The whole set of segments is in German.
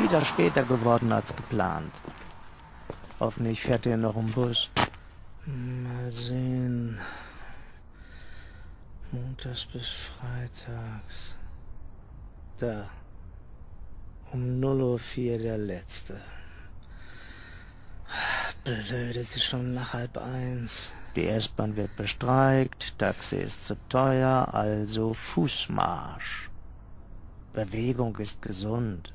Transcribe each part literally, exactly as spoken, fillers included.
wieder später geworden als geplant. Hoffentlich fährt er noch im Bus. Mal sehen. Montags bis Freitags. Da. Um null Uhr vier der letzte. Blöd, es ist schon nach halb eins. Die S-Bahn wird bestreikt, Taxi ist zu teuer, also Fußmarsch. Bewegung ist gesund.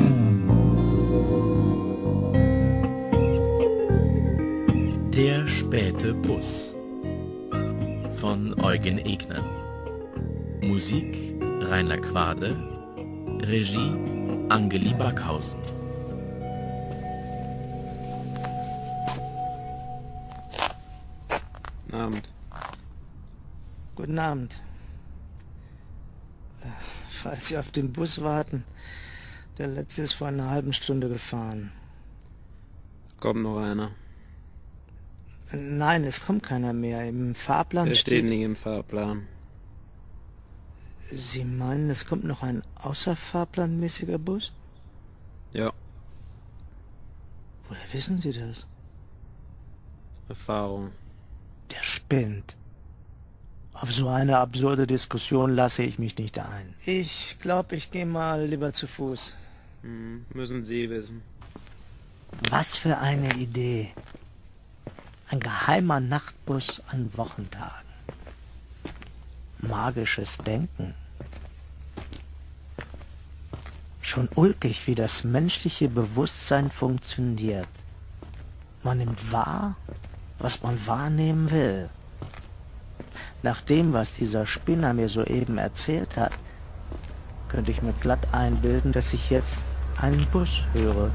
Der späte Bus von Eugen Egner. Musik Rainer Quade. Regie Angeli Backhausen. Guten Abend. Guten Abend. Äh, Falls Sie auf den Bus warten, der letzte ist vor einer halben Stunde gefahren. Kommt noch einer. Nein, es kommt keiner mehr. Im Fahrplan Der steht... steht nicht im Fahrplan. Sie meinen, es kommt noch ein außerfahrplanmäßiger Bus? Ja, Woher wissen Sie das? Erfahrung. Der spinnt. Auf so eine absurde Diskussion lasse ich mich nicht ein. Ich glaube, ich gehe mal lieber zu Fuß. Hm, müssen Sie wissen. Was für eine Idee. Ein geheimer Nachtbus an Wochentagen. Magisches Denken. Schon ulkig, wie das menschliche Bewusstsein funktioniert. Man nimmt wahr, was man wahrnehmen will. Nach dem, was dieser Spinner mir soeben erzählt hat, könnte ich mir glatt einbilden, dass ich jetzt einen Bus höre.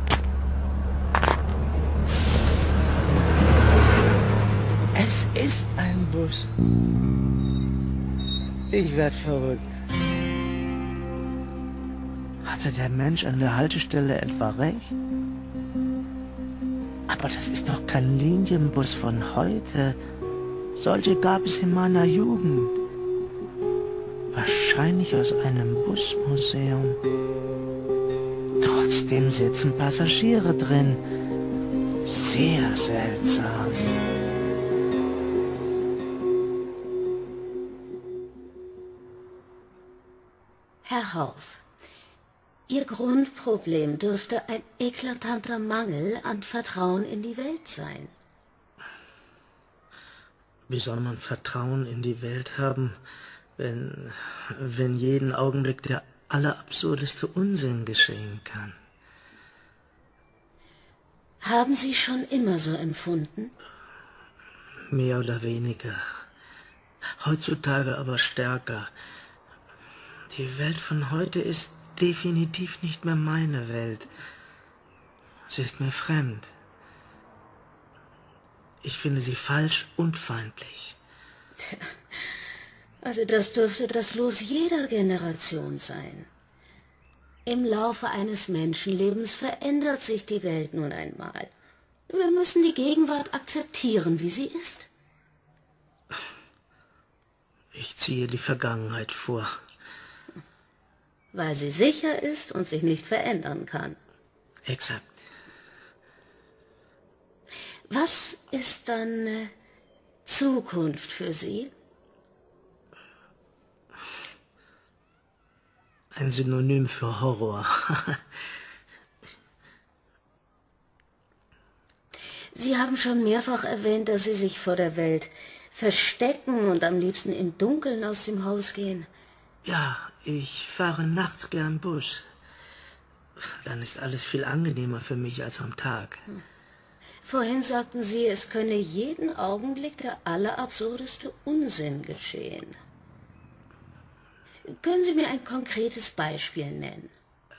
Es ist ein Bus. Ich werd verrückt. Hatte der Mensch an der Haltestelle etwa recht? Aber das ist doch kein Linienbus von heute. Solche gab es in meiner Jugend. Wahrscheinlich aus einem Busmuseum. Trotzdem sitzen Passagiere drin. Sehr seltsam. Herr Hauff, Ihr Grundproblem dürfte ein eklatanter Mangel an Vertrauen in die Welt sein. Wie soll man Vertrauen in die Welt haben, wenn, wenn jeden Augenblick der allerabsurdeste Unsinn geschehen kann? Haben Sie schon immer so empfunden? Mehr oder weniger. Heutzutage aber stärker. Die Welt von heute ist definitiv nicht mehr meine Welt. Sie ist mir fremd. Ich finde sie falsch und feindlich. Also das dürfte das Los jeder Generation sein. Im Laufe eines Menschenlebens verändert sich die Welt nun einmal. Wir müssen die Gegenwart akzeptieren, wie sie ist. Ich ziehe die Vergangenheit vor. Weil sie sicher ist und sich nicht verändern kann. Exakt. Was ist dann äh, Zukunft für Sie? Ein Synonym für Horror. Sie haben schon mehrfach erwähnt, dass Sie sich vor der Welt verstecken und am liebsten im Dunkeln aus dem Haus gehen. Ja, ich fahre nachts gern Bus. Dann ist alles viel angenehmer für mich als am Tag. Hm. Vorhin sagten Sie, es könne jeden Augenblick der allerabsurdeste Unsinn geschehen. Können Sie mir ein konkretes Beispiel nennen?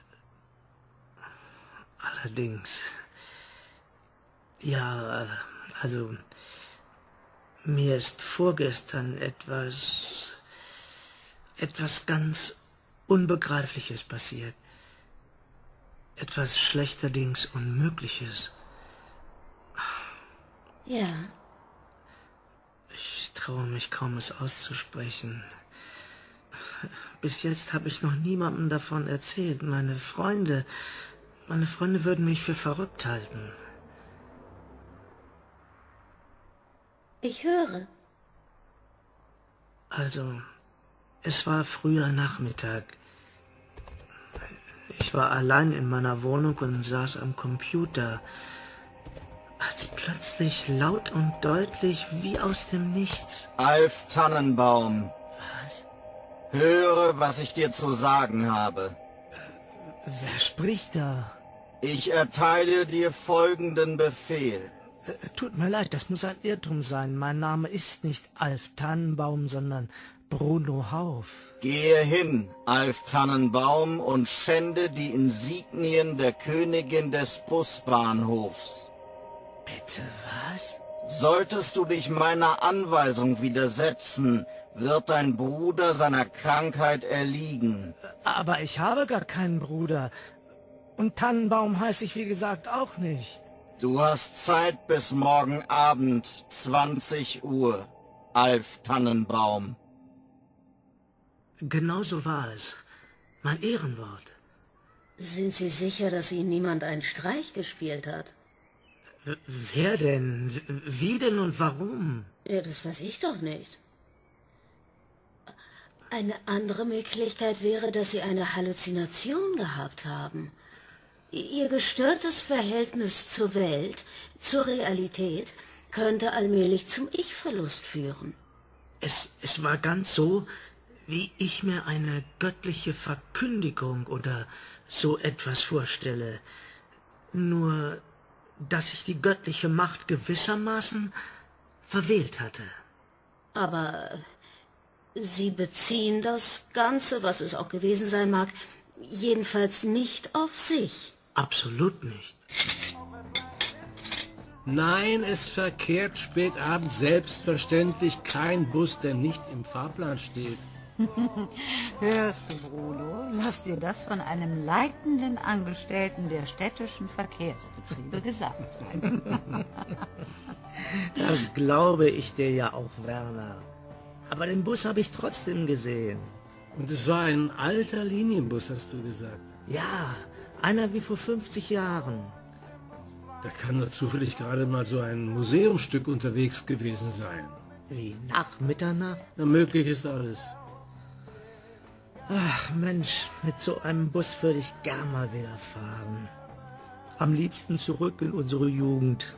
Allerdings. Ja, also mir ist vorgestern etwas, etwas ganz Unbegreifliches passiert. Etwas schlechterdings Unmögliches. Ja. Ich traue mich kaum, es auszusprechen. Bis jetzt habe ich noch niemandem davon erzählt. Meine Freunde, Meine Freunde würden mich für verrückt halten. Ich höre. Also, es war früher Nachmittag. Ich war allein in meiner Wohnung und saß am Computer, als plötzlich laut und deutlich wie aus dem Nichts. Alf Tannenbaum, Was? höre, was ich dir zu sagen habe. Wer spricht da? Ich erteile dir folgenden Befehl. Äh, Tut mir leid, das muss ein Irrtum sein. Mein Name ist nicht Alf Tannenbaum, sondern Bruno Hauf. Gehe hin, Alf Tannenbaum, und schände die Insignien der Königin des Busbahnhofs. Bitte was? Solltest du dich meiner Anweisung widersetzen, wird dein Bruder seiner Krankheit erliegen. Aber ich habe gar keinen Bruder. Und Tannenbaum heiße ich, wie gesagt, auch nicht. Du hast Zeit bis morgen Abend, zwanzig Uhr, Alf Tannenbaum. Genau so war es. Mein Ehrenwort. Sind Sie sicher, dass Ihnen niemand einen Streich gespielt hat? W- Wer denn? W- Wie denn und warum? Ja, das weiß ich doch nicht. Eine andere Möglichkeit wäre, dass Sie eine Halluzination gehabt haben. Ihr gestörtes Verhältnis zur Welt, zur Realität, könnte allmählich zum Ich-Verlust führen. Es, es war ganz so, wie ich mir eine göttliche Verkündigung oder so etwas vorstelle. Nur, dass ich die göttliche Macht gewissermaßen verwählt hatte. Aber Sie beziehen das Ganze, was es auch gewesen sein mag, jedenfalls nicht auf sich. Absolut nicht. Nein, es verkehrt spät abends selbstverständlich kein Bus, der nicht im Fahrplan steht. Hörst du, Bruno? Lass dir das von einem leitenden Angestellten der städtischen Verkehrsbetriebe gesagt sein. Das glaube ich dir ja auch, Werner. Aber den Bus habe ich trotzdem gesehen. Und es war ein alter Linienbus, hast du gesagt. Ja, einer wie vor fünfzig Jahren. Da kann doch zufällig gerade mal so ein Museumsstück unterwegs gewesen sein. Wie, nach Mitternacht? Na, möglich ist alles. Ach Mensch, mit so einem Bus würde ich gern mal wieder fahren. Am liebsten zurück in unsere Jugend.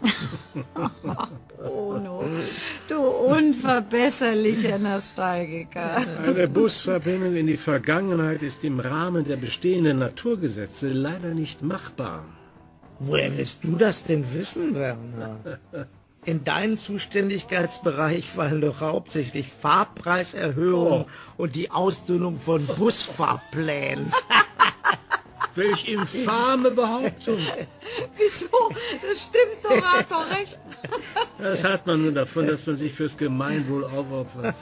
Bruno, du unverbesserlicher Nostalgiker. Eine Busverbindung in die Vergangenheit ist im Rahmen der bestehenden Naturgesetze leider nicht machbar. Woher willst du das denn wissen, Werner? In deinen Zuständigkeitsbereich fallen doch hauptsächlich Fahrpreiserhöhungen Oh. und die Ausdünnung von Busfahrplänen. Welch infame Behauptung! Wieso? Das stimmt doch, hat doch recht. Das hat man nur davon, dass man sich fürs Gemeinwohl aufopfert.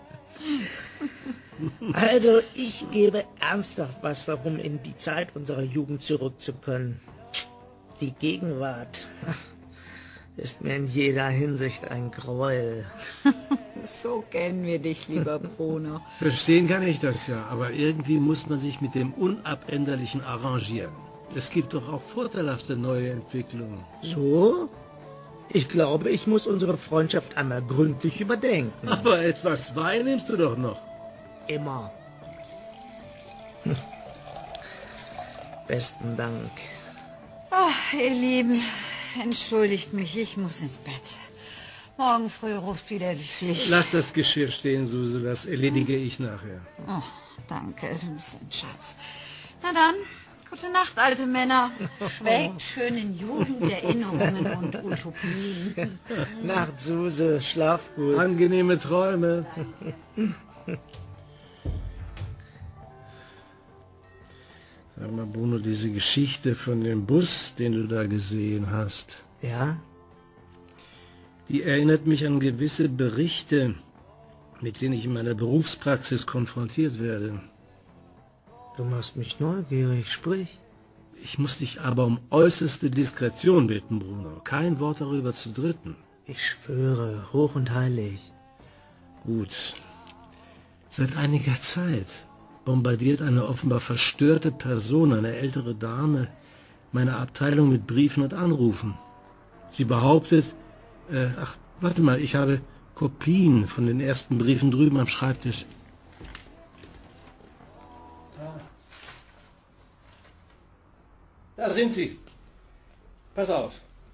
Also, ich gebe ernsthaft was darum, in die Zeit unserer Jugend zurück zu können. Die Gegenwart ist mir in jeder Hinsicht ein Gräuel. So kennen wir dich, lieber Bruno. Verstehen kann ich das ja, aber irgendwie muss man sich mit dem Unabänderlichen arrangieren. Es gibt doch auch vorteilhafte neue Entwicklungen. So? Ich glaube, ich muss unsere Freundschaft einmal gründlich überdenken. Aber etwas Wein nimmst du doch noch. Immer. Hm. Besten Dank. Ach, ihr Lieben, entschuldigt mich, ich muss ins Bett. Morgen früh ruft wieder die Pflicht. Lass das Geschirr stehen, Suse, das erledige ich nachher. Oh, danke, du bist ein Schatz. Na dann, gute Nacht, alte Männer. Schwelgt schön in Jugenderinnerungen und Utopien. Nacht, Suse, schlaf gut. Angenehme Träume. Sag mal, Bruno, diese Geschichte von dem Bus, den du da gesehen hast, Ja? die erinnert mich an gewisse Berichte, mit denen ich in meiner Berufspraxis konfrontiert werde. Du machst mich neugierig, sprich. Ich muss dich aber um äußerste Diskretion bitten, Bruno. Kein Wort darüber zu Dritten. Ich schwöre, hoch und heilig. Gut. Seit einiger Zeit bombardiert eine offenbar verstörte Person, eine ältere Dame, meine Abteilung mit Briefen und Anrufen. Sie behauptet, äh, ach, warte mal, ich habe Kopien von den ersten Briefen drüben am Schreibtisch. Da, da sind sie. Pass auf.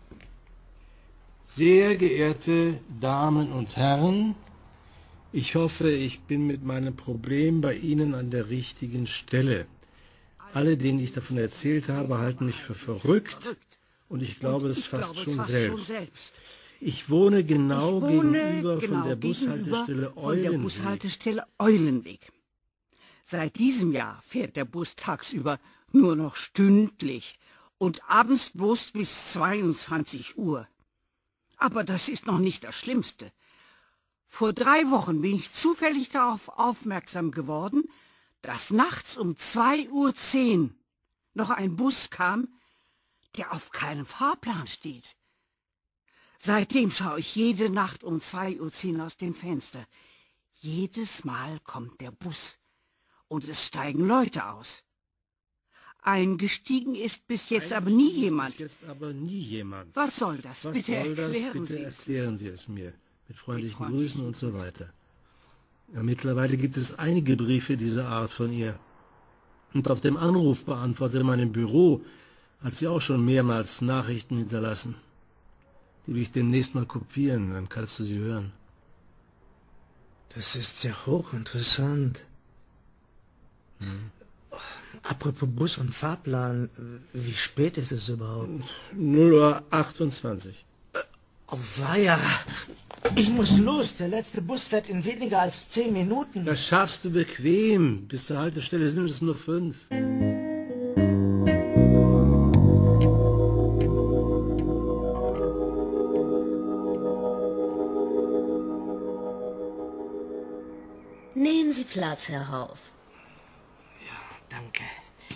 Sehr geehrte Damen und Herren, ich hoffe, ich bin mit meinem Problem bei Ihnen an der richtigen Stelle. Alle, denen ich davon erzählt habe, halten mich für verrückt und ich glaube es fast schon selbst. Ich wohne genau ich wohne gegenüber genau von der Bushaltestelle von der Eulenweg. Bushaltestelle Eulenweg. Seit diesem Jahr fährt der Bus tagsüber nur noch stündlich und abends bloß bis zweiundzwanzig Uhr. Aber das ist noch nicht das Schlimmste. Vor drei Wochen bin ich zufällig darauf aufmerksam geworden, dass nachts um zwei Uhr zehn noch ein Bus kam, der auf keinem Fahrplan steht. Seitdem schaue ich jede Nacht um zwei Uhr zehn aus dem Fenster. Jedes Mal kommt der Bus und es steigen Leute aus. Eingestiegen ist bis jetzt aber nie jemand. Bis jetzt aber nie jemand. Was soll das? Was Bitte soll das? erklären Bitte Sie es. erklären Sie es mir. Mit freundlichen Mit freundlichen Grüßen und so weiter. Ja, mittlerweile gibt es einige Briefe dieser Art von ihr. Und auf dem Anrufbeantworter in meinem Büro hat sie auch schon mehrmals Nachrichten hinterlassen. Die will ich demnächst mal kopieren, dann kannst du sie hören. Das ist ja hochinteressant. Hm. Apropos Bus und Fahrplan, wie spät ist es überhaupt? null Uhr achtundzwanzig. Oh weia, ich muss los. Der letzte Bus fährt in weniger als zehn Minuten. Das schaffst du bequem. Bis zur Haltestelle sind es nur fünf. Nehmen Sie Platz, Herr Hauf. Danke.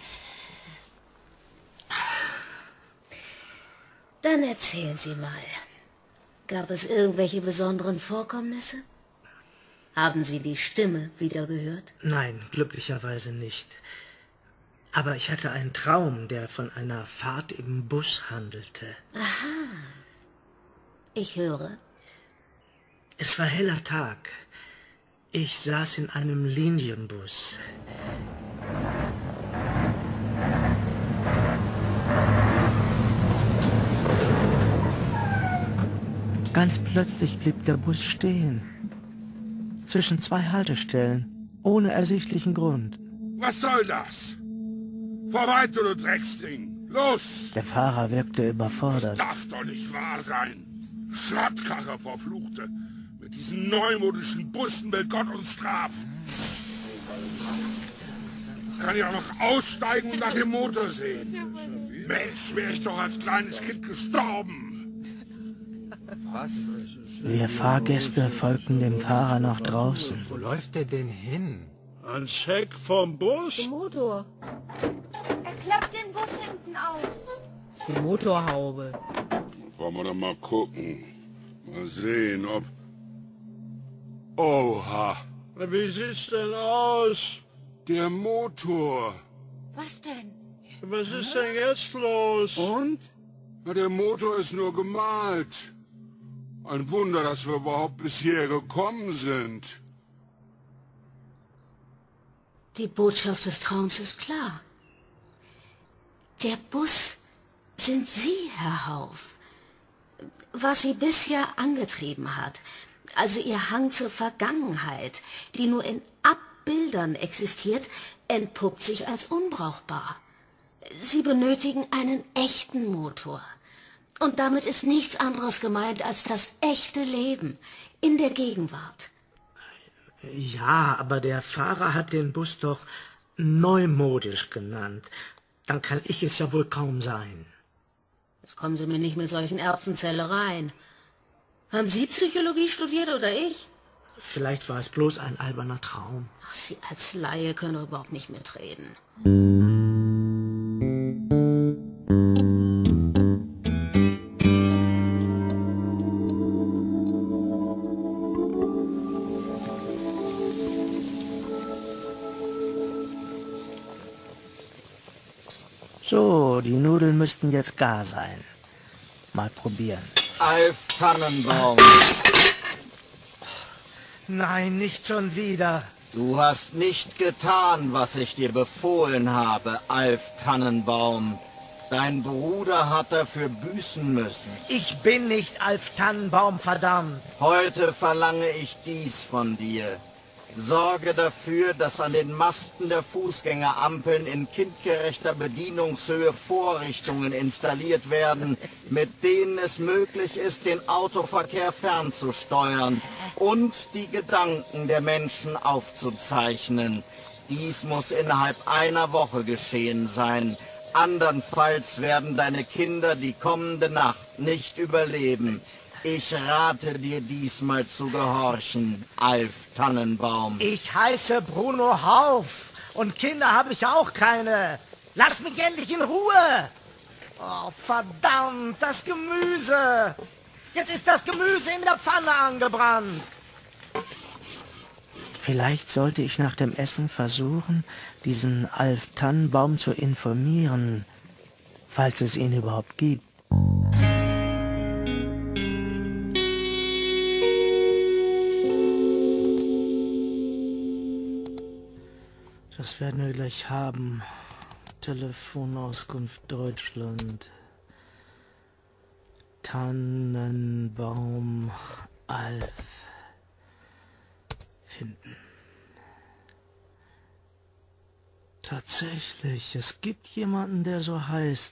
Dann erzählen Sie mal. Gab es irgendwelche besonderen Vorkommnisse? Haben Sie die Stimme wieder gehört? Nein, glücklicherweise nicht. Aber ich hatte einen Traum, der von einer Fahrt im Bus handelte. Aha. Ich höre. Es war heller Tag. Ich saß in einem Linienbus. Ganz plötzlich blieb der Bus stehen. Zwischen zwei Haltestellen, ohne ersichtlichen Grund. Was soll das? Vorbei, du Drecksding! Los! Der Fahrer wirkte überfordert. Darf doch nicht wahr sein! Schrottkarre, verfluchte! Mit diesen neumodischen Bussen will Gott uns strafen! Jetzt kann ich auch noch aussteigen und nach dem Motor sehen. Mensch, wäre ich doch als kleines Kind gestorben! Was? Wir Fahrgäste folgten dem Fahrer nach draußen. Wo läuft der denn hin? Ein Scheck vom Bus? Der Motor. Er klappt den Bus hinten auf. Das ist die Motorhaube. Wollen wir doch mal gucken. Mal sehen, ob... Oha! Wie sieht's denn aus? Der Motor. Was denn? Was ist denn jetzt los? Und? Na, der Motor ist nur gemalt. Ein Wunder, dass wir überhaupt bis hierher gekommen sind. Die Botschaft des Traums ist klar. Der Bus sind Sie, Herr Hauf. Was Sie bisher angetrieben hat, also Ihr Hang zur Vergangenheit, die nur in Abbildern existiert, entpuppt sich als unbrauchbar. Sie benötigen einen echten Motor. Und damit ist nichts anderes gemeint als das echte Leben in der Gegenwart. Ja, aber der Fahrer hat den Bus doch neumodisch genannt. Dann kann ich es ja wohl kaum sein. Jetzt kommen Sie mir nicht mit solchen Erbsenzählereien. Haben Sie Psychologie studiert oder ich? Vielleicht war es bloß ein alberner Traum. Ach, Sie als Laie können doch überhaupt nicht mitreden. So, die Nudeln müssten jetzt gar sein. Mal probieren. Alf Tannenbaum. Nein, nicht schon wieder. Du hast nicht getan, was ich dir befohlen habe, Alf Tannenbaum. Dein Bruder hat dafür büßen müssen. Ich bin nicht Alf Tannenbaum, verdammt. Heute verlange ich dies von dir. Sorge dafür, dass an den Masten der Fußgängerampeln in kindgerechter Bedienungshöhe Vorrichtungen installiert werden, mit denen es möglich ist, den Autoverkehr fernzusteuern und die Gedanken der Menschen aufzuzeichnen. Dies muss innerhalb einer Woche geschehen sein. Andernfalls werden deine Kinder die kommende Nacht nicht überleben. Ich rate dir diesmal zu gehorchen, Alf Tannenbaum. Ich heiße Bruno Hauf und Kinder habe ich auch keine. Lass mich endlich in Ruhe. Oh, verdammt, das Gemüse. Jetzt ist das Gemüse in der Pfanne angebrannt. Vielleicht sollte ich nach dem Essen versuchen, diesen Alf Tannenbaum zu informieren, falls es ihn überhaupt gibt. Das werden wir gleich haben. Telefonauskunft Deutschland. Tannenbaum Alf. Finden. Tatsächlich, es gibt jemanden, der so heißt.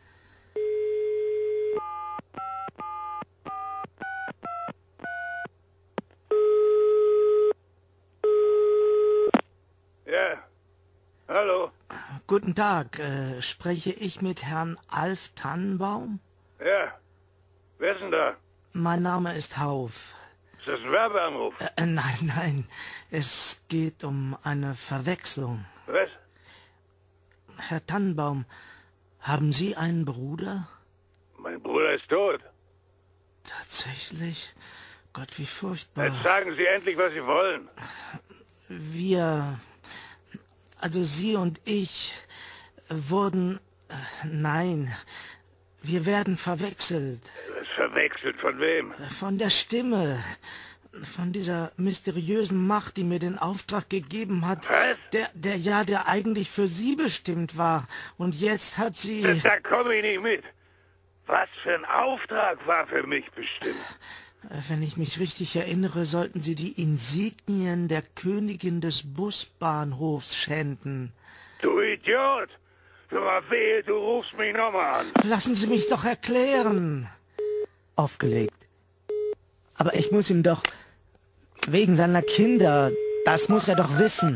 Ja, hallo. Guten Tag, äh, spreche ich mit Herrn Alf Tannenbaum? Ja, wer ist denn da? Mein Name ist Hauf. Ist das ein Werbeanruf? Äh, nein, nein, es geht um eine Verwechslung. Was? Herr Tannenbaum, haben Sie einen Bruder? Mein Bruder ist tot. Tatsächlich? Gott, wie furchtbar. Jetzt sagen Sie endlich, was Sie wollen. Wir, also Sie und ich, wurden, äh, nein, wir werden verwechselt. Verwechselt von wem? Von der Stimme. Von dieser mysteriösen Macht, die mir den Auftrag gegeben hat. Was? Der, der ja, der eigentlich für Sie bestimmt war. Und jetzt hat sie... Da komme ich nicht mit. Was für ein Auftrag war für mich bestimmt? Wenn ich mich richtig erinnere, sollten Sie die Insignien der Königin des Busbahnhofs schänden. Du Idiot! Du mal wehe, du rufst mich nochmal an. Lassen Sie mich doch erklären. Aufgelegt. Aber ich muss ihm doch... Wegen seiner Kinder, das muss er doch wissen.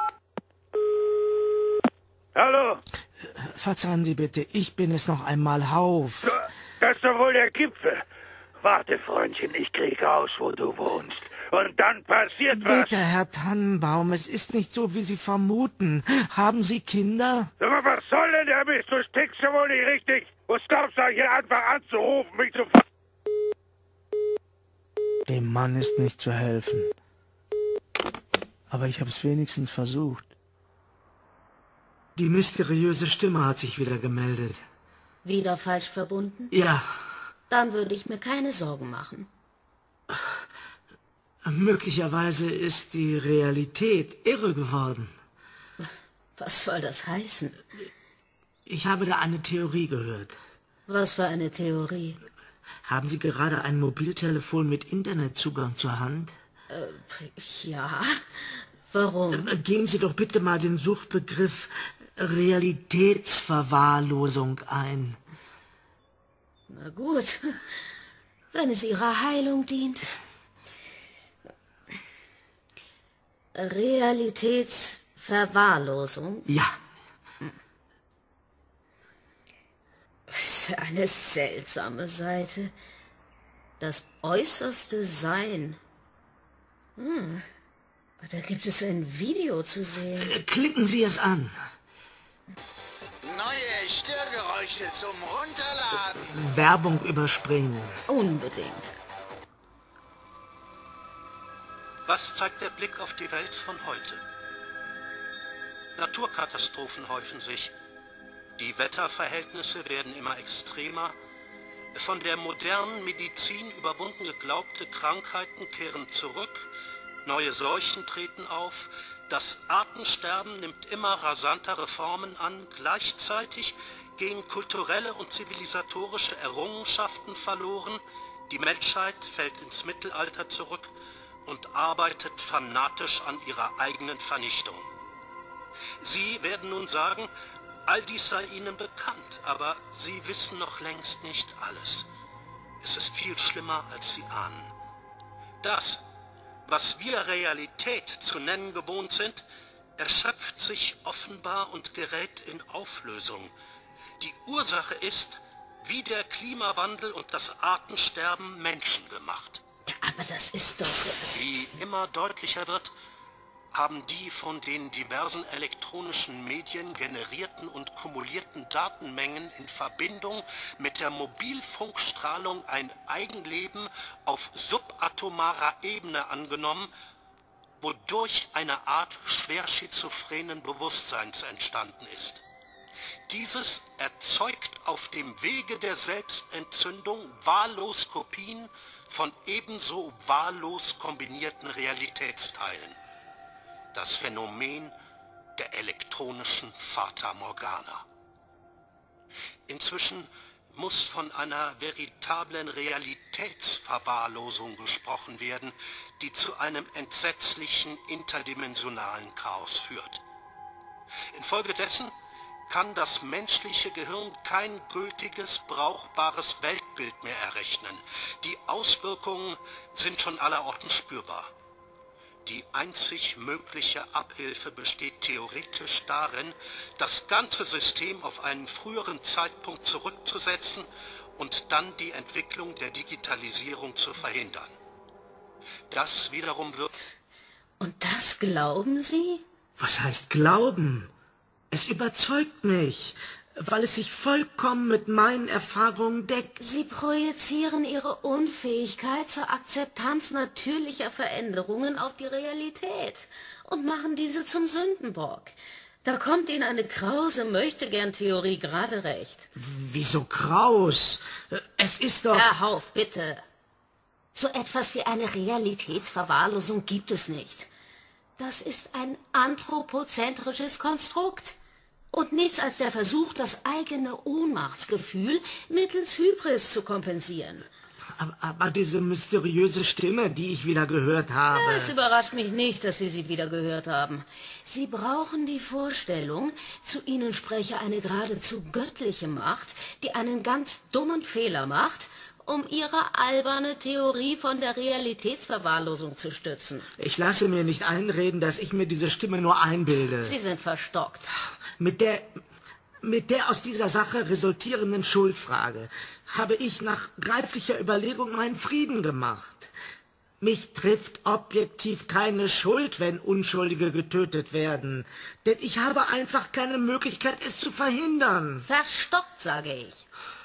Hallo? Verzeihen Sie bitte, ich bin es noch einmal, Hauf. Das ist doch wohl der Gipfel. Warte, Freundchen, ich krieg raus, wo du wohnst. Und dann passiert was. Bitte, Herr Tannenbaum, es ist nicht so, wie Sie vermuten. Haben Sie Kinder? Aber was soll denn der Mist? Du stickst ja wohl nicht richtig. Was glaubst du, hier einfach anzurufen, mich zu ver... Dem Mann ist nicht zu helfen. Aber ich habe es wenigstens versucht. Die mysteriöse Stimme hat sich wieder gemeldet. Wieder falsch verbunden? Ja. Dann würde ich mir keine Sorgen machen. Möglicherweise ist die Realität irre geworden. Was soll das heißen? Ich habe da eine Theorie gehört. Was für eine Theorie? Haben Sie gerade ein Mobiltelefon mit Internetzugang zur Hand? Äh, ja. Warum? Äh, geben Sie doch bitte mal den Suchbegriff Realitätsverwahrlosung ein. Na gut, wenn es Ihrer Heilung dient. Realitätsverwahrlosung? Ja. Eine seltsame Seite. Das äußerste Sein. Hm. Da gibt es ein Video zu sehen. Klicken Sie es an. Neue Störgeräusche zum Runterladen. Werbung überspringen. Unbedingt. Was zeigt der Blick auf die Welt von heute? Naturkatastrophen häufen sich. Die Wetterverhältnisse werden immer extremer. Von der modernen Medizin überwunden geglaubte Krankheiten kehren zurück. Neue Seuchen treten auf. Das Artensterben nimmt immer rasantere Formen an. Gleichzeitig gehen kulturelle und zivilisatorische Errungenschaften verloren. Die Menschheit fällt ins Mittelalter zurück und arbeitet fanatisch an ihrer eigenen Vernichtung. Sie werden nun sagen, all dies sei Ihnen bekannt, aber Sie wissen noch längst nicht alles. Es ist viel schlimmer, als Sie ahnen. Das, was wir Realität zu nennen gewohnt sind, erschöpft sich offenbar und gerät in Auflösung. Die Ursache ist, wie der Klimawandel und das Artensterben menschengemacht. Ja, aber das ist doch... Wie immer deutlicher wird, haben die von den diversen elektronischen Medien generierten und kumulierten Datenmengen in Verbindung mit der Mobilfunkstrahlung ein Eigenleben auf subatomarer Ebene angenommen, wodurch eine Art schwer schizophrenen Bewusstseins entstanden ist. Dieses erzeugt auf dem Wege der Selbstentzündung wahllos Kopien von ebenso wahllos kombinierten Realitätsteilen. Das Phänomen der elektronischen Fata Morgana. Inzwischen muss von einer veritablen Realitätsverwahrlosung gesprochen werden, die zu einem entsetzlichen interdimensionalen Chaos führt. Infolgedessen kann das menschliche Gehirn kein gültiges, brauchbares Weltbild mehr errechnen. Die Auswirkungen sind schon allerorten spürbar. Die einzig mögliche Abhilfe besteht theoretisch darin, das ganze System auf einen früheren Zeitpunkt zurückzusetzen und dann die Entwicklung der Digitalisierung zu verhindern. Das wiederum wird... Und das glauben Sie? Was heißt glauben? Es überzeugt mich, weil es sich vollkommen mit meinen Erfahrungen deckt. Sie projizieren Ihre Unfähigkeit zur Akzeptanz natürlicher Veränderungen auf die Realität und machen diese zum Sündenbock. Da kommt Ihnen eine krause Möchtegern-Theorie gerade recht. Wieso kraus? Es ist doch... Herr Hauf, bitte. So etwas wie eine Realitätsverwahrlosung gibt es nicht. Das ist ein anthropozentrisches Konstrukt. Und nichts als der Versuch, das eigene Ohnmachtsgefühl mittels Hybris zu kompensieren. Aber, aber diese mysteriöse Stimme, die ich wieder gehört habe... Ja, es überrascht mich nicht, dass Sie sie wieder gehört haben. Sie brauchen die Vorstellung, zu Ihnen spreche eine geradezu göttliche Macht, die einen ganz dummen Fehler macht, um Ihre alberne Theorie von der Realitätsverwahrlosung zu stützen. Ich lasse mir nicht einreden, dass ich mir diese Stimme nur einbilde. Sie sind verstockt. Mit der, mit der aus dieser Sache resultierenden Schuldfrage habe ich nach reiflicher Überlegung meinen Frieden gemacht. Mich trifft objektiv keine Schuld, wenn Unschuldige getötet werden. Denn ich habe einfach keine Möglichkeit, es zu verhindern. Verstockt, sage ich.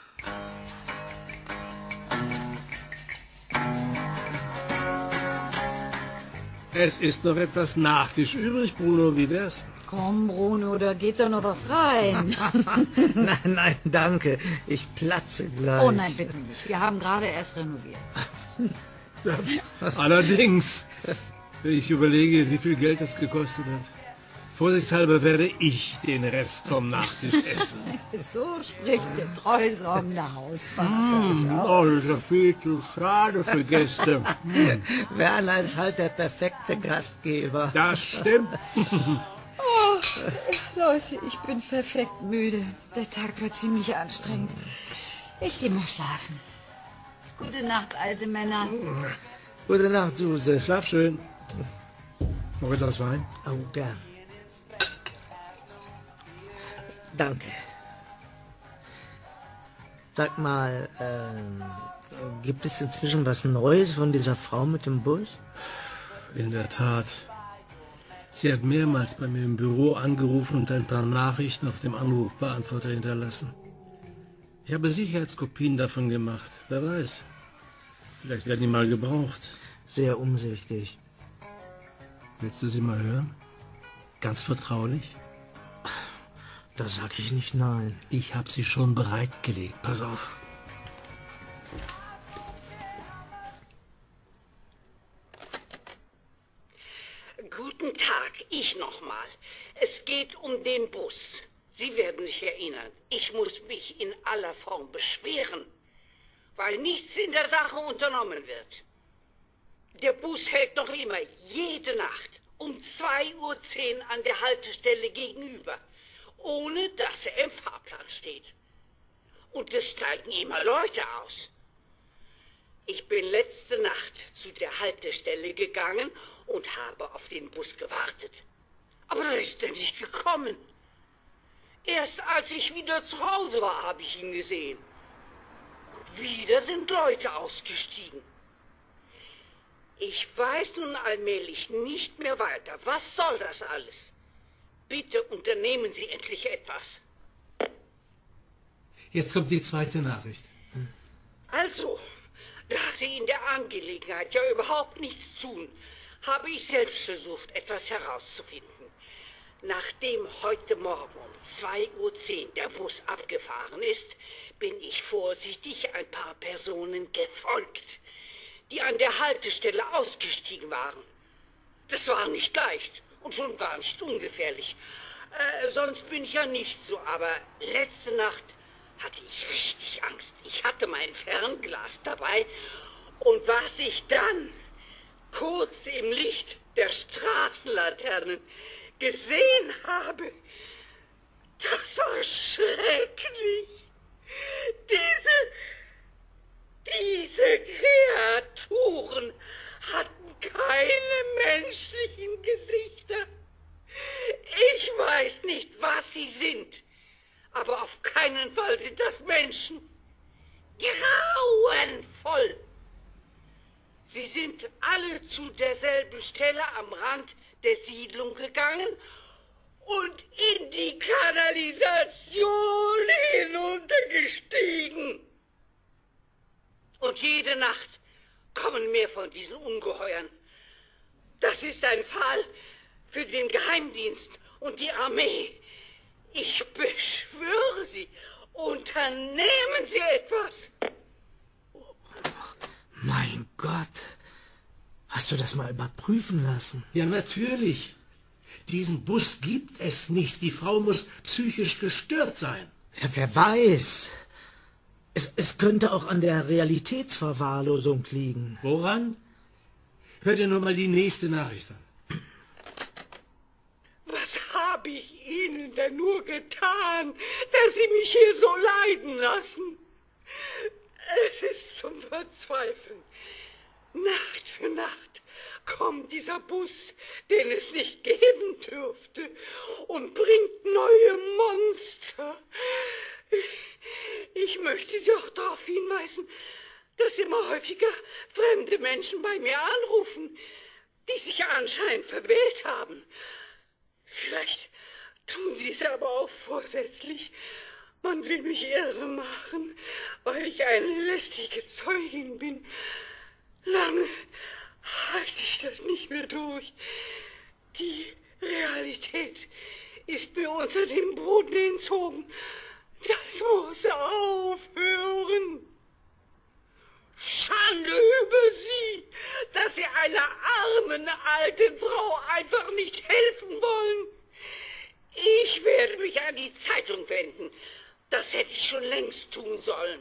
Es ist noch etwas Nachtisch übrig, Bruno, wie wär's? Komm, Bruno, da geht doch noch was rein. Nein, nein, danke. Ich platze gleich. Oh nein, bitte nicht. Wir haben gerade erst renoviert. Ja, allerdings, wenn ich überlege, wie viel Geld es gekostet hat. Vorsichtshalber werde ich den Rest vom Nachtisch essen. So spricht der treusorgende Hausvater. Mm, oh, das ist ja viel zu schade für Gäste. Werner ist halt der perfekte Gastgeber. Das stimmt. Oh, Leute, ich bin perfekt müde. Der Tag war ziemlich anstrengend. Ich gehe mal schlafen. Gute Nacht, alte Männer. Gute Nacht, Suse. Schlaf schön. Noch etwas Wein? Oh, gern. Danke. Sag mal, ähm, gibt es inzwischen was Neues von dieser Frau mit dem Bus? In der Tat. Sie hat mehrmals bei mir im Büro angerufen und ein paar Nachrichten auf dem Anrufbeantworter hinterlassen. Ich habe Sicherheitskopien davon gemacht. Wer weiß. Vielleicht werden die mal gebraucht. Sehr umsichtig. Willst du sie mal hören? Ganz vertraulich? Da sag ich nicht nein. Ich habe sie schon bereitgelegt. Pass auf. Guten Tag, ich nochmal. Es geht um den Bus. Sie werden sich erinnern, ich muss mich in aller Form beschweren, weil nichts in der Sache unternommen wird. Der Bus hält noch immer jede Nacht um zwei Uhr zehn an der Haltestelle gegenüber, ohne dass er im Fahrplan steht. Und es steigen immer Leute aus. Ich bin letzte Nacht zu der Haltestelle gegangen und habe auf den Bus gewartet. Aber da ist er nicht gekommen. Erst als ich wieder zu Hause war, habe ich ihn gesehen. Und wieder sind Leute ausgestiegen. Ich weiß nun allmählich nicht mehr weiter. Was soll das alles? Bitte unternehmen Sie endlich etwas. Jetzt kommt die zweite Nachricht. Also, da Sie in der Angelegenheit ja überhaupt nichts tun, habe ich selbst versucht, etwas herauszufinden. Nachdem heute Morgen um zwei Uhr zehn der Bus abgefahren ist, bin ich vorsichtig ein paar Personen gefolgt, die an der Haltestelle ausgestiegen waren. Das war nicht leicht und schon gar nicht ungefährlich. Äh, sonst bin ich ja nicht so, aber letzte Nacht hatte ich richtig Angst. Ich hatte mein Fernglas dabei und was ich dann kurz im Licht der Straßenlaternen gesehen habe, das war schrecklich. Diese, diese Kreaturen hatten keine menschlichen Gesichter. Ich weiß nicht, was sie sind, aber auf keinen Fall sind das Menschen. Grauenvoll. Sie sind alle zu derselben Stelle am Rand der Siedlung gegangen und in die Kanalisation hinuntergestiegen. Und jede Nacht kommen mehr von diesen Ungeheuern. Das ist ein Fall für den Geheimdienst und die Armee. Ich beschwöre Sie, unternehmen Sie etwas. Mein Gott, hast du das mal überprüfen lassen? Ja, natürlich. Diesen Bus gibt es nicht. Die Frau muss psychisch gestört sein. Ja, wer weiß. Es, es könnte auch an der Realitätsverwahrlosung liegen. Woran? Hör dir nur mal die nächste Nachricht an. Was habe ich Ihnen denn nur getan, dass Sie mich hier so leiden lassen? Es ist zum Verzweifeln. Nacht für Nacht kommt dieser Bus, den es nicht geben dürfte, und bringt neue Monster. Ich möchte Sie auch darauf hinweisen, dass immer häufiger fremde Menschen bei mir anrufen, die sich anscheinend verwählt haben. Vielleicht tun sie es aber auch vorsätzlich. Man will mich irre machen, weil ich eine lästige Zeugin bin. Lange halte ich das nicht mehr durch. Die Realität ist mir unter dem Boden entzogen. Das muss aufhören. Schande über Sie, dass Sie einer armen alten Frau einfach nicht helfen wollen. Ich werde mich an die Zeitung wenden. Das hätte ich schon längst tun sollen.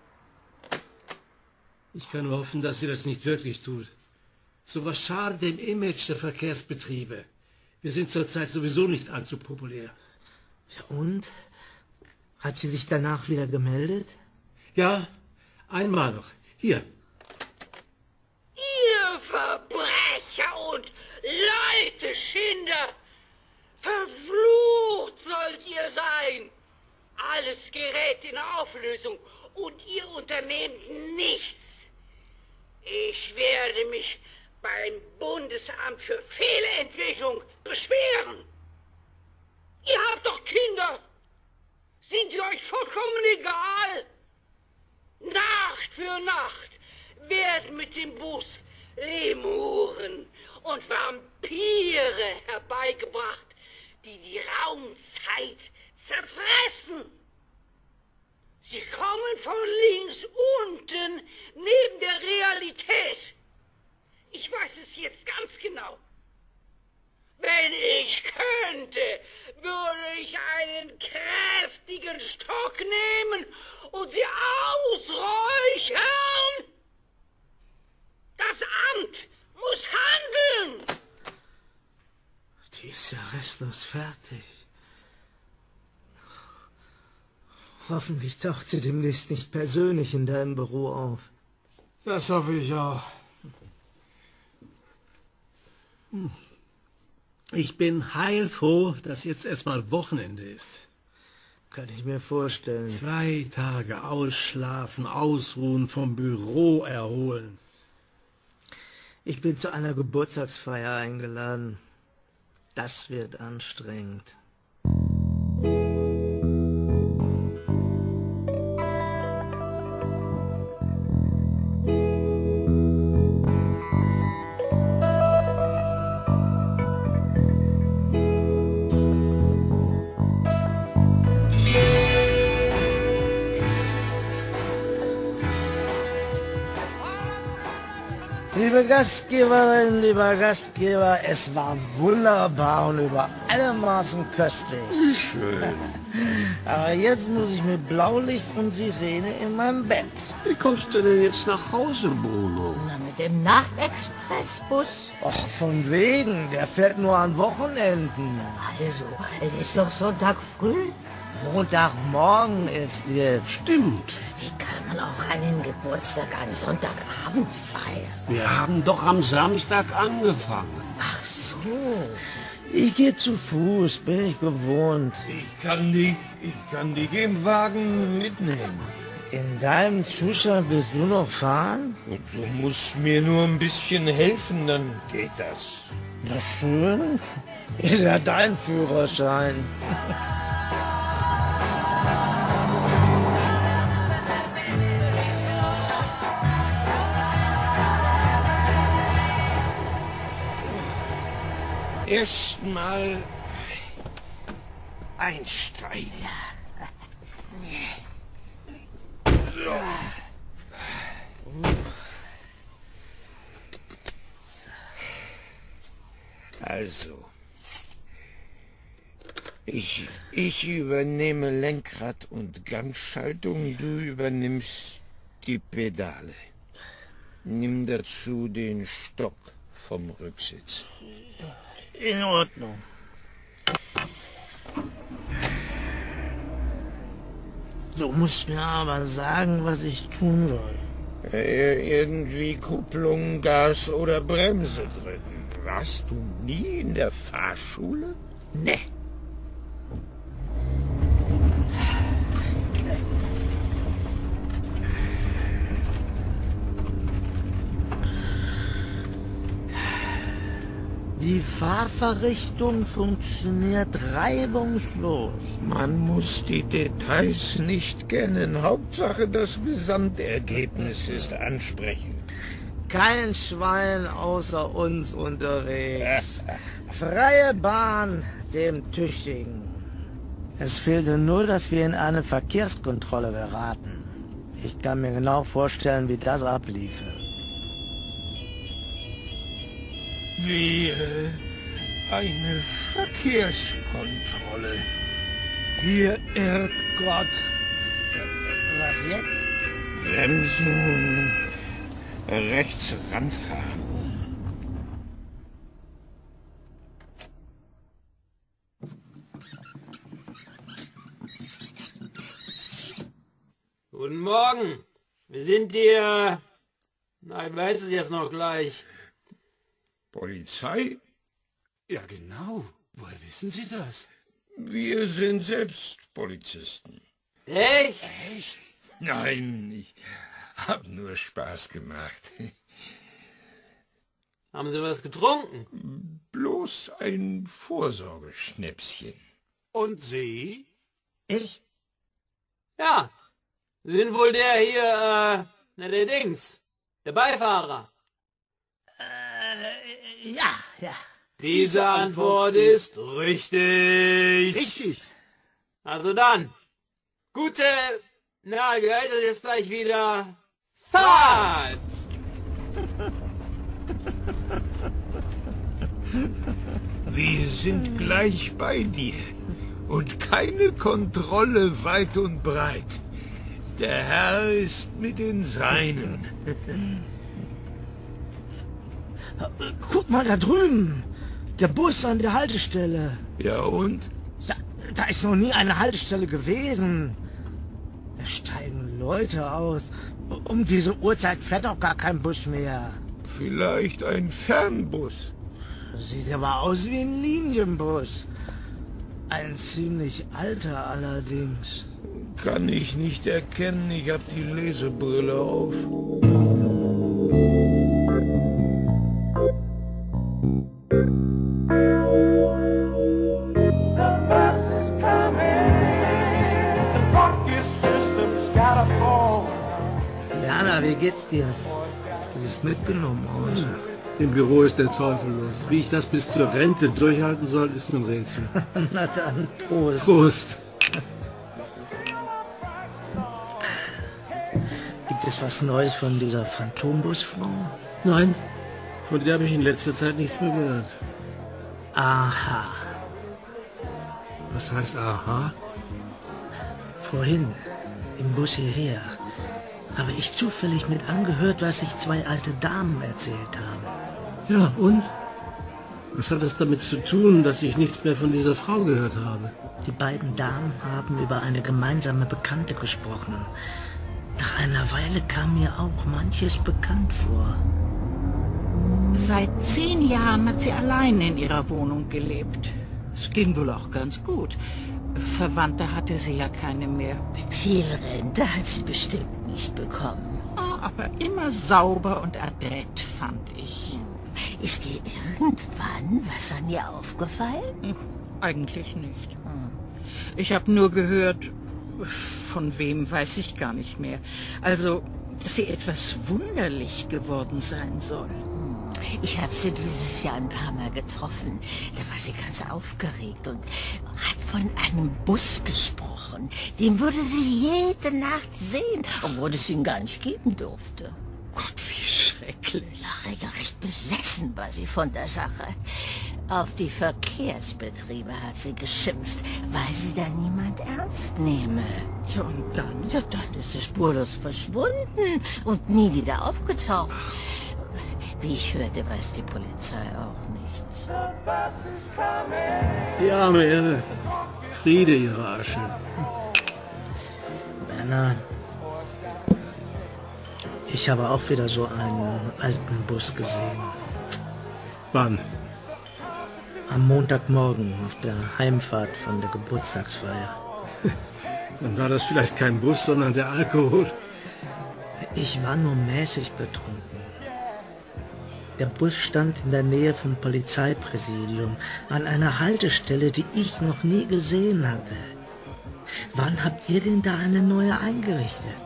Ich kann nur hoffen, dass sie das nicht wirklich tut. So was schadet dem Image der Verkehrsbetriebe. Wir sind zurzeit sowieso nicht allzu populär. Ja, und? Hat sie sich danach wieder gemeldet? Ja, einmal noch. Hier. Ihr Verbrecher und Leuteschinder! Verflucht sollt ihr sein! Alles gerät in Auflösung und ihr unternehmt nichts. Ich werde mich beim Bundesamt für Fehlentwicklung beschweren. Ihr habt doch Kinder. Sind die euch vollkommen egal? Nacht für Nacht werden mit dem Bus Lemuren und Vampire herbeigebracht, die die Raumzeit zerfressen. Sie kommen von links unten, neben der Realität. Ich weiß es jetzt ganz genau. Wenn ich könnte, würde ich einen kräftigen Stock nehmen und sie ausräuchern. Das Amt muss handeln. Die ist ja restlos fertig. Hoffentlich taucht sie demnächst nicht persönlich in deinem Büro auf. Das hoffe ich auch. Hm. Ich bin heilfroh, dass jetzt erstmal Wochenende ist. Kann ich mir vorstellen. Zwei Tage ausschlafen, ausruhen, vom Büro erholen. Ich bin zu einer Geburtstagsfeier eingeladen. Das wird anstrengend. Liebe Gastgeberin, lieber Gastgeber, es war wunderbar und über alle Maßen köstlich. Schön. Aber jetzt muss ich mit Blaulicht und Sirene in meinem Bett. Wie kommst du denn jetzt nach Hause, Bruno? Na, mit dem Nachtexpressbus. Och, von wegen, der fährt nur an Wochenenden. Also, es ist doch Sonntag früh. Montagmorgen ist jetzt. Stimmt. Wie kann man auch einen Geburtstag an Sonntagabend feiern? Wir haben doch am Samstag angefangen. Ach so. Ich gehe zu Fuß, bin ich gewohnt. Ich kann dich, ich kann dich im Wagen mitnehmen. In deinem Zustand willst du noch fahren? Und du musst mir nur ein bisschen helfen, dann geht das. Na schön. Ist ja dein Führerschein. Erstmal einsteigen. Also, ich, ich übernehme Lenkrad und Gangschaltung, du übernimmst die Pedale. Nimm dazu den Stock vom Rücksitz. In Ordnung. Du musst mir aber sagen, was ich tun soll. Äh, irgendwie Kupplung, Gas oder Bremse drücken. Warst du nie in der Fahrschule? Nee. Die Fahrverrichtung funktioniert reibungslos. Man muss die Details nicht kennen. Hauptsache, das Gesamtergebnis ist ansprechend. Kein Schwein außer uns unterwegs. Freie Bahn dem Tüchtigen. Es fehlte nur, dass wir in eine Verkehrskontrolle geraten. Ich kann mir genau vorstellen, wie das abliefe. Wie äh, eine Verkehrskontrolle. Hier irrt Gott. Was jetzt? Bremsen, rechts ranfahren. Guten Morgen. Wir sind hier... Na, ich weiß es jetzt noch gleich. Polizei? Ja, genau. Woher wissen Sie das? Wir sind selbst Polizisten. Echt? Echt? Nein, ich hab nur Spaß gemacht. Haben Sie was getrunken? Bloß ein Vorsorgeschnäpschen. Und Sie? Ich? Ja. Sie sind wohl der hier, äh, na, der Dings. Der Beifahrer. Äh, ja, ja. Diese Antwort ist richtig. Richtig. Also dann, gute, na, wie heißt das jetzt gleich wieder? Fahrt! Wir sind gleich bei dir. Und keine Kontrolle weit und breit. Der Herr ist mit den Seinen. Guck mal da drüben. Der Bus an der Haltestelle. Ja und? Da, da ist noch nie eine Haltestelle gewesen. Da steigen Leute aus. Um diese Uhrzeit fährt doch gar kein Bus mehr. Vielleicht ein Fernbus. Sieht aber aus wie ein Linienbus. Ein ziemlich alter allerdings. Kann ich nicht erkennen, ich habe die Lesebrille auf. Jana, wie geht's dir? Du siehst mitgenommen aus. Im Büro ist der Teufel los. Wie ich das bis zur Rente durchhalten soll, ist mir ein Rätsel. Na dann, Prost. Prost. Gibt es was Neues von dieser Phantombusfrau? Nein, von der habe ich in letzter Zeit nichts mehr gehört. Aha. Was heißt aha? Vorhin, im Bus hierher, habe ich zufällig mit angehört, was sich zwei alte Damen erzählt haben. Ja, und? Was hat das damit zu tun, dass ich nichts mehr von dieser Frau gehört habe? Die beiden Damen haben über eine gemeinsame Bekannte gesprochen. Nach einer Weile kam mir auch manches bekannt vor. Seit zehn Jahren hat sie allein in ihrer Wohnung gelebt. Es ging wohl auch ganz gut. Verwandte hatte sie ja keine mehr. Viel Rente hat sie bestimmt nicht bekommen. Oh, aber immer sauber und adrett, fand ich. Ist dir irgendwann was an ihr aufgefallen? Eigentlich nicht. Ich habe nur gehört, von wem weiß ich gar nicht mehr. Also, dass sie etwas wunderlich geworden sein soll. Ich habe sie dieses Jahr ein paar Mal getroffen. Da war sie ganz aufgeregt und hat von einem Bus gesprochen. Den würde sie jede Nacht sehen, obwohl es ihn gar nicht geben durfte. Gott, wie schrecklich. Ja, regelrecht besessen war sie von der Sache. Auf die Verkehrsbetriebe hat sie geschimpft, weil sie da niemand ernst nehme. Ja, und dann? Ja, dann ist sie spurlos verschwunden und nie wieder aufgetaucht. Wie ich hörte, weiß die Polizei auch nichts. Die arme Irre. Friede ihre Asche. Werner, ich habe auch wieder so einen alten Bus gesehen. Wann? Am Montagmorgen auf der Heimfahrt von der Geburtstagsfeier. Dann war das vielleicht kein Bus, sondern der Alkohol. Ich war nur mäßig betrunken. Der Bus stand in der Nähe vom Polizeipräsidium, an einer Haltestelle, die ich noch nie gesehen hatte. Wann habt ihr denn da eine neue eingerichtet?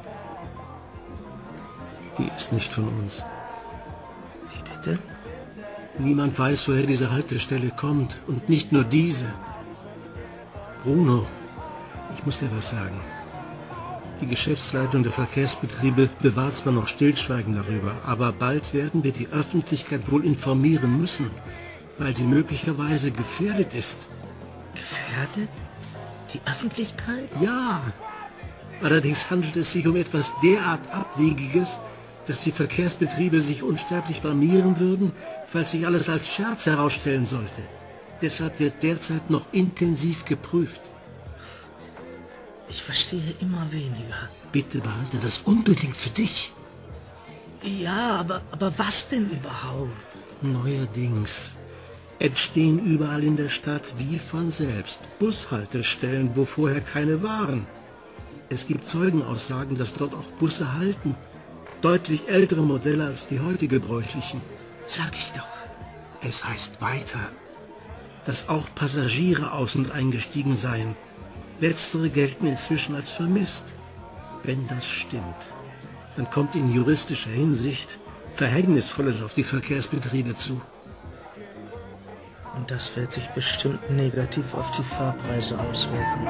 Die ist nicht von uns. Wie bitte? Niemand weiß, woher diese Haltestelle kommt. Und nicht nur diese. Bruno, ich muss dir was sagen. Die Geschäftsleitung der Verkehrsbetriebe bewahrt zwar noch Stillschweigen darüber, aber bald werden wir die Öffentlichkeit wohl informieren müssen, weil sie möglicherweise gefährdet ist. Gefährdet? Die Öffentlichkeit? Ja. Allerdings handelt es sich um etwas derart Abwegiges, dass die Verkehrsbetriebe sich unsterblich blamieren würden, falls sich alles als Scherz herausstellen sollte. Deshalb wird derzeit noch intensiv geprüft. Ich verstehe immer weniger. Bitte behalte das unbedingt für dich. Ja, aber, aber was denn überhaupt? Neuerdings entstehen überall in der Stadt wie von selbst Bushaltestellen, wo vorher keine waren. Es gibt Zeugenaussagen, dass dort auch Busse halten. Deutlich ältere Modelle als die heute gebräuchlichen. Sag ich doch. Es heißt weiter, dass auch Passagiere aus- und eingestiegen seien. Letztere gelten inzwischen als vermisst. Wenn das stimmt, dann kommt in juristischer Hinsicht Verhängnisvolles auf die Verkehrsbetriebe zu. Und das wird sich bestimmt negativ auf die Fahrpreise auswirken.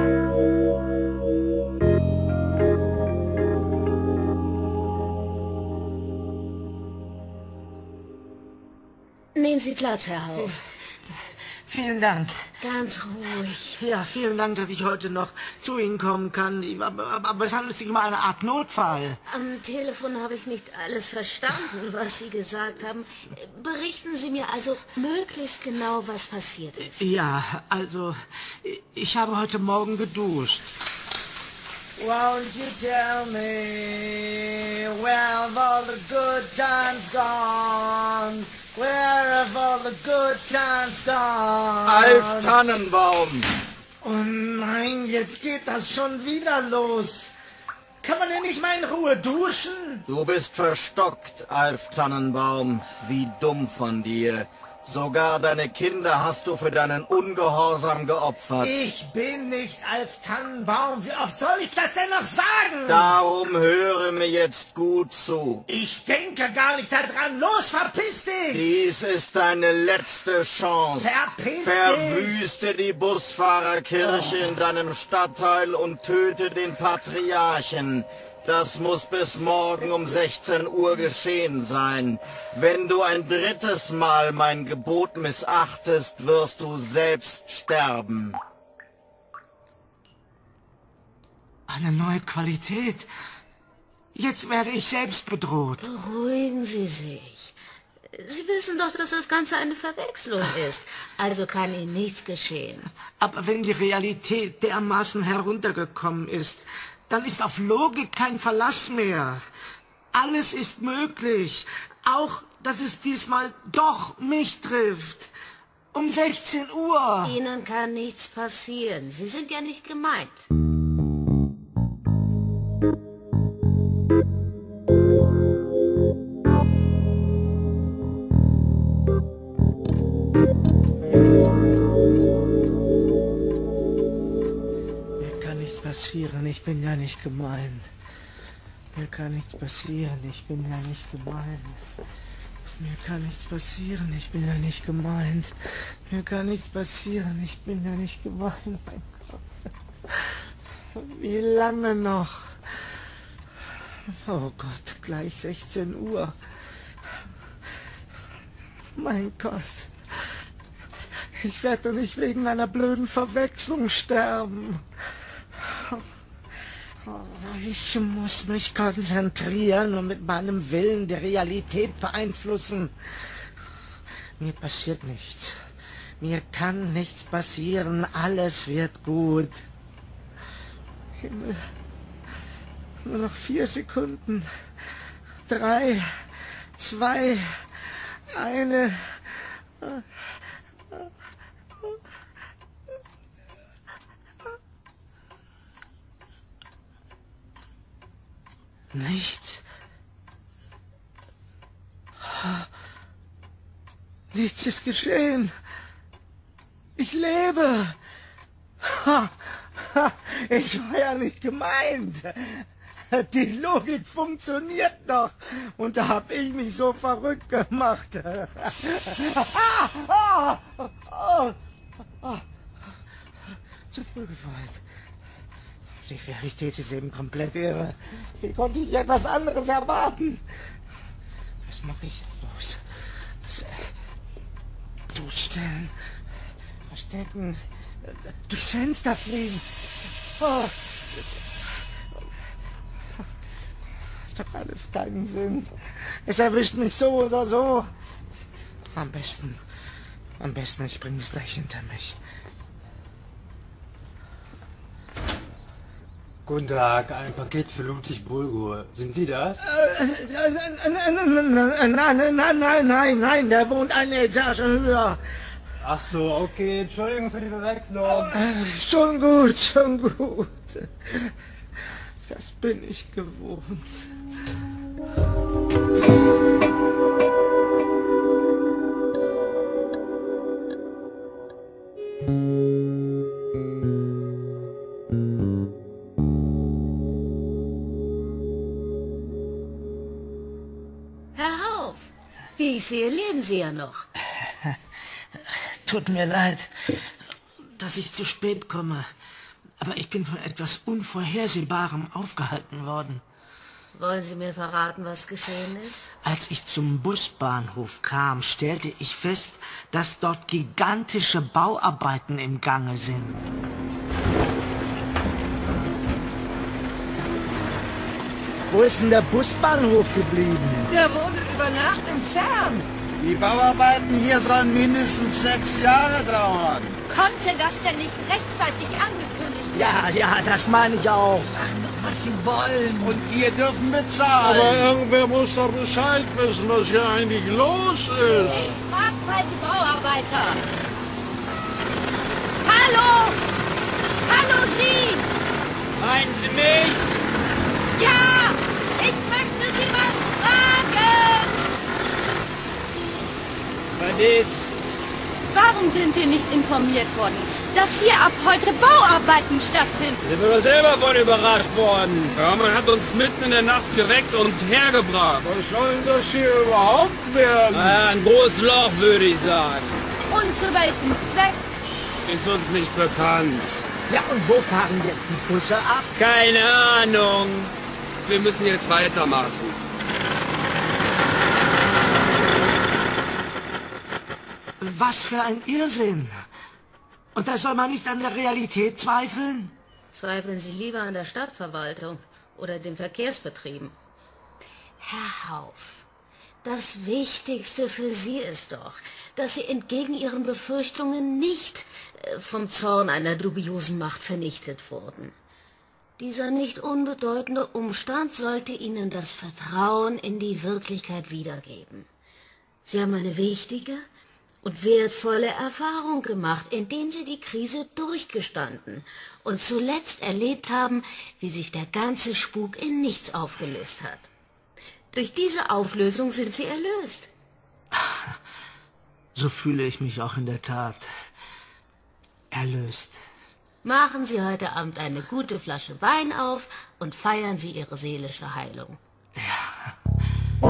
Nehmen Sie Platz, Herr Hauf. Vielen Dank. Ganz ruhig. Ja, vielen Dank, dass ich heute noch zu Ihnen kommen kann. Aber, aber, aber es handelt sich um eine Art Notfall. Am Telefon habe ich nicht alles verstanden, was Sie gesagt haben. Berichten Sie mir also möglichst genau, was passiert ist. Ja, also, ich habe heute Morgen geduscht. Won't you tell me where have all the good times gone? Where have all the good times gone? Alf Tannenbaum! Oh nein, jetzt geht das schon wieder los. Kann man denn nicht mal in Ruhe duschen? Du bist verstockt, Alf Tannenbaum. Wie dumm von dir. Sogar deine Kinder hast du für deinen Ungehorsam geopfert. Ich bin nicht Alf Tannenbaum. Wie oft soll ich das denn noch sagen? Darum höre mir jetzt gut zu. Ich denke gar nicht daran. Los, verpiss dich! Dies ist deine letzte Chance. Verpiss dich! Verwüste die Busfahrerkirche oh. in deinem Stadtteil und töte den Patriarchen. Das muss bis morgen um sechzehn Uhr geschehen sein. Wenn du ein drittes Mal mein Gebot missachtest, wirst du selbst sterben. Eine neue Qualität. Jetzt werde ich selbst bedroht. Beruhigen Sie sich. Sie wissen doch, dass das Ganze eine Verwechslung ist. Also kann Ihnen nichts geschehen. Aber wenn die Realität dermaßen heruntergekommen ist, dann ist auf Logik kein Verlass mehr. Alles ist möglich. Auch, dass es diesmal doch mich trifft. Um sechzehn Uhr. Ihnen kann nichts passieren. Sie sind ja nicht gemeint. Passieren, ich bin ja nicht gemeint. Mir kann nichts passieren, ich bin ja nicht gemeint. Mir kann nichts passieren, ich bin ja nicht gemeint. Mir kann nichts passieren, ich bin ja nicht gemeint. Mein Gott. Wie lange noch? Oh Gott, gleich sechzehn Uhr. Mein Gott. Ich werde doch nicht wegen einer blöden Verwechslung sterben. Ich muss mich konzentrieren und mit meinem Willen die Realität beeinflussen. Mir passiert nichts. Mir kann nichts passieren. Alles wird gut. Himmel. Nur noch vier Sekunden. Drei, zwei, eine. Nichts. Nichts ist geschehen. Ich lebe. Ich war ja nicht gemeint. Die Logik funktioniert doch. Und da habe ich mich so verrückt gemacht. Zu früh gefeiert. Die Realität ist eben komplett irre. Wie konnte ich etwas anderes erwarten? Was mache ich jetzt bloß? Was, durchstellen, verstecken, durchs Fenster fliegen. Oh. Hat doch alles keinen Sinn. Es erwischt mich so oder so. Am besten, am besten, ich bringe es gleich hinter mich. Guten Tag, ein Paket für Ludwig Bulgur. Sind Sie das? Nein, nein, nein, nein, nein, nein, der wohnt eine Etage höher. Ach so, okay, Entschuldigung für die Verwechslung. Schon gut, schon gut. Das bin ich gewohnt. Wie ich sehe, leben Sie ja noch. Tut mir leid, dass ich zu spät komme. Aber ich bin von etwas Unvorhersehbarem aufgehalten worden. Wollen Sie mir verraten, was geschehen ist? Als ich zum Busbahnhof kam, stellte ich fest, dass dort gigantische Bauarbeiten im Gange sind. Wo ist denn der Busbahnhof geblieben? Der wurde über Nacht entfernt. Die Bauarbeiten hier sollen mindestens sechs Jahre dauern. Konnte das denn nicht rechtzeitig angekündigt werden? Ja, ja, das meine ich auch. Machen doch, was sie wollen. Und wir dürfen bezahlen. Aber irgendwer muss doch Bescheid wissen, was hier eigentlich los ist. Ich frag mal die Bauarbeiter. Hallo! Hallo Sie! Meinen Sie mich? Ja! Ich möchte Sie was fragen! Was ist? Warum sind wir nicht informiert worden, dass hier ab heute Bauarbeiten stattfinden? Sind wir doch selber von überrascht worden. Ja, man hat uns mitten in der Nacht geweckt und hergebracht. Was soll denn das hier überhaupt werden? Ah, ein großes Loch, würde ich sagen. Und zu welchem Zweck? Ist uns nicht bekannt. Ja, und wo fahren jetzt die Busse ab? Keine Ahnung. Wir müssen jetzt weitermachen. Was für ein Irrsinn! Und da soll man nicht an der Realität zweifeln? Zweifeln Sie lieber an der Stadtverwaltung oder den Verkehrsbetrieben. Herr Hauff, das Wichtigste für Sie ist doch, dass Sie entgegen Ihren Befürchtungen nicht vom Zorn einer dubiosen Macht vernichtet wurden. Dieser nicht unbedeutende Umstand sollte Ihnen das Vertrauen in die Wirklichkeit wiedergeben. Sie haben eine wichtige und wertvolle Erfahrung gemacht, indem Sie die Krise durchgestanden und zuletzt erlebt haben, wie sich der ganze Spuk in nichts aufgelöst hat. Durch diese Auflösung sind Sie erlöst. So fühle ich mich auch in der Tat. Erlöst. Machen Sie heute Abend eine gute Flasche Wein auf und feiern Sie Ihre seelische Heilung. Ja.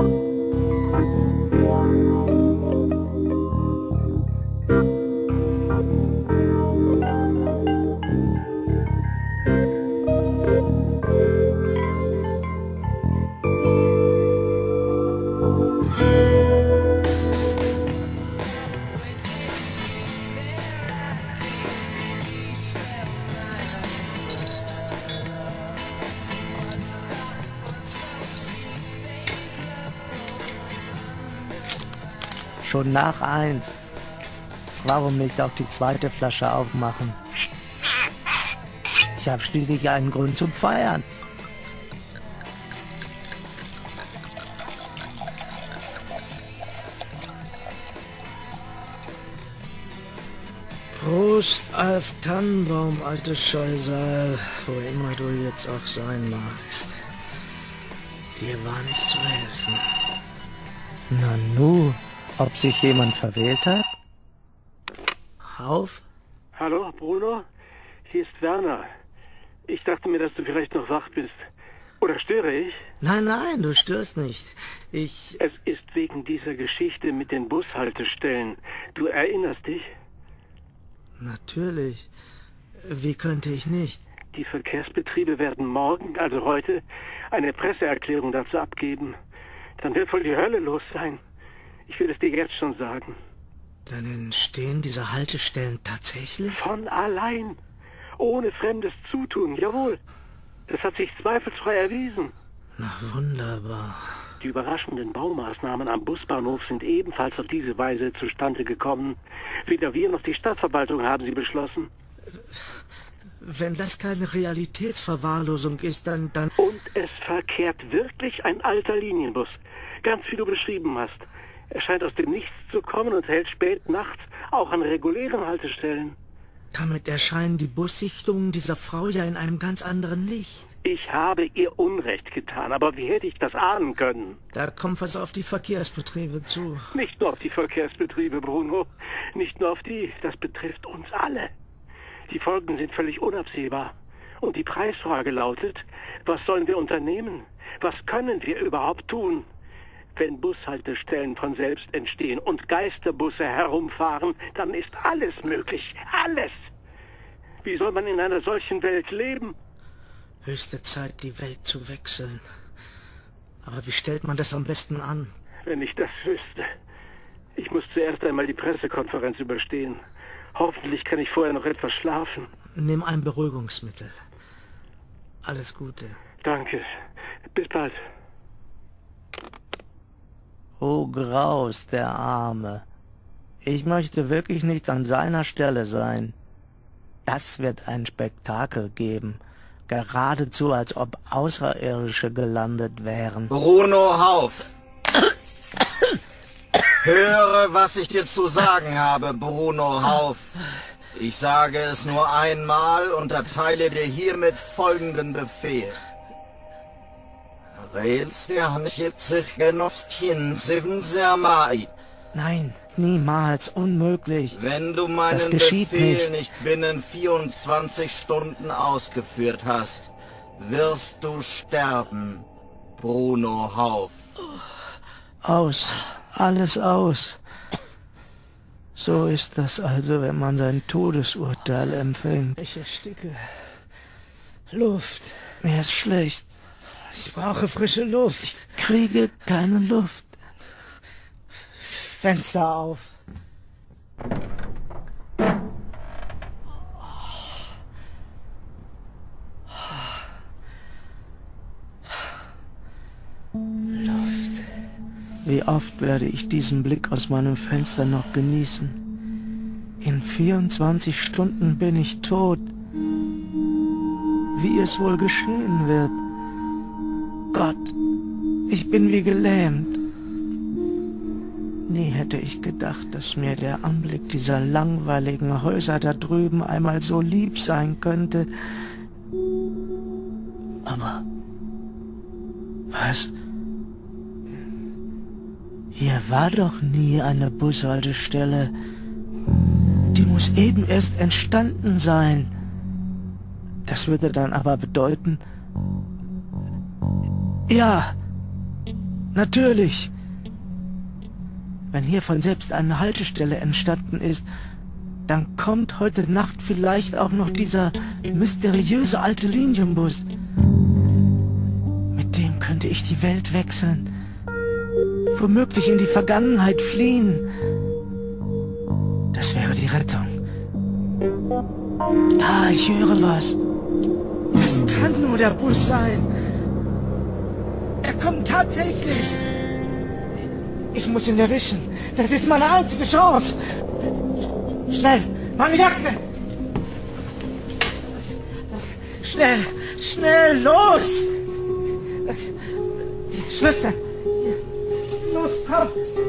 Schon nach eins. Warum nicht auch die zweite Flasche aufmachen? Ich habe schließlich einen Grund zum Feiern. Prost, Alf Tannenbaum, altes Scheusal, wo immer du jetzt auch sein magst. Dir war nicht zu helfen. Na nu, ob sich jemand verwählt hat? Auf? Hallo, Bruno? Hier ist Werner. Ich dachte mir, dass du vielleicht noch wach bist. Oder störe ich? Nein, nein, du störst nicht. Ich... Es ist wegen dieser Geschichte mit den Bushaltestellen. Du erinnerst dich? Natürlich. Wie könnte ich nicht? Die Verkehrsbetriebe werden morgen, also heute, eine Presseerklärung dazu abgeben. Dann wird wohl die Hölle los sein. Ich will es dir jetzt schon sagen. Dann entstehen diese Haltestellen tatsächlich? Von allein. Ohne fremdes Zutun, jawohl. Das hat sich zweifelsfrei erwiesen. Na wunderbar. Die überraschenden Baumaßnahmen am Busbahnhof sind ebenfalls auf diese Weise zustande gekommen. Weder wir noch die Stadtverwaltung haben sie beschlossen. Wenn das keine Realitätsverwahrlosung ist, dann... dann Und es verkehrt wirklich ein alter Linienbus. Ganz wie du beschrieben hast. Er scheint aus dem Nichts zu kommen und hält spät nachts auch an regulären Haltestellen. Damit erscheinen die Bussichtungen dieser Frau ja in einem ganz anderen Licht. Ich habe ihr Unrecht getan, aber wie hätte ich das ahnen können? Da kommt was auf die Verkehrsbetriebe zu. Nicht nur auf die Verkehrsbetriebe, Bruno. Nicht nur auf die. Das betrifft uns alle. Die Folgen sind völlig unabsehbar. Und die Preisfrage lautet, was sollen wir unternehmen? Was können wir überhaupt tun? Wenn Bushaltestellen von selbst entstehen und Geisterbusse herumfahren, dann ist alles möglich. Alles! Wie soll man in einer solchen Welt leben? Höchste Zeit, die Welt zu wechseln. Aber wie stellt man das am besten an? Wenn ich das wüsste. Ich muss zuerst einmal die Pressekonferenz überstehen. Hoffentlich kann ich vorher noch etwas schlafen. Nimm ein Beruhigungsmittel. Alles Gute. Danke. Bis bald. Oh Graus, der Arme. Ich möchte wirklich nicht an seiner Stelle sein. Das wird ein Spektakel geben. Geradezu, als ob Außerirdische gelandet wären. Bruno Hauff! Höre, was ich dir zu sagen habe, Bruno Hauff. Ich sage es nur einmal und erteile dir hiermit folgenden Befehl. Nein, niemals, unmöglich. Wenn du meinen Befehl nicht. nicht binnen vierundzwanzig Stunden ausgeführt hast, wirst du sterben, Bruno Hauff. Aus, alles aus. So ist das also, wenn man sein Todesurteil empfängt. Ich ersticke. Luft. Mir ist schlecht. Ich brauche frische Luft. Ich kriege keine Luft. Fenster auf. Luft. Wie oft werde ich diesen Blick aus meinem Fenster noch genießen? In vierundzwanzig Stunden bin ich tot. Wie es wohl geschehen wird? Gott, ich bin wie gelähmt. Nie hätte ich gedacht, dass mir der Anblick dieser langweiligen Häuser da drüben einmal so lieb sein könnte. Aber was? Hier war doch nie eine Bushaltestelle. Die muss eben erst entstanden sein. Das würde dann aber bedeuten... Ja, natürlich. Wenn hier von selbst eine Haltestelle entstanden ist, dann kommt heute Nacht vielleicht auch noch dieser mysteriöse alte Linienbus. Mit dem könnte ich die Welt wechseln. Womöglich in die Vergangenheit fliehen. Das wäre die Rettung. Da, ich höre was. Das kann nur der Bus sein. Er kommt tatsächlich. Ich muss ihn erwischen. Das ist meine einzige Chance. Schnell, meine Jacke. Schnell, schnell, los. Die Schlüssel. Los, komm.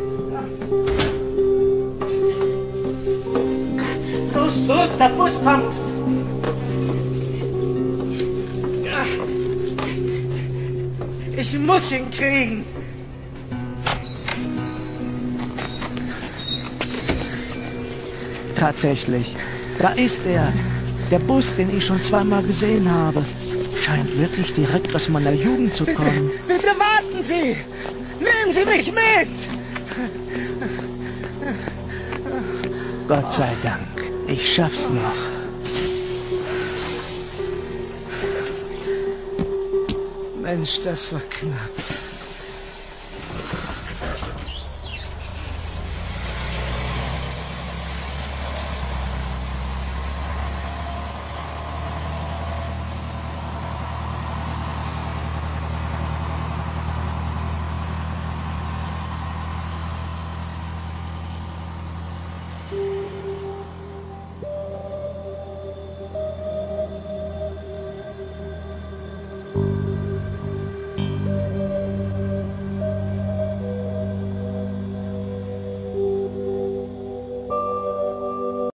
Los, los, der Bus kommt. Ich muss ihn kriegen. Tatsächlich, da ist er. Der Bus, den ich schon zweimal gesehen habe. Scheint wirklich direkt aus meiner Jugend zu kommen. Bitte, bitte warten Sie! Nehmen Sie mich mit! Gott sei Dank, ich schaff's noch. Mensch, das war knapp.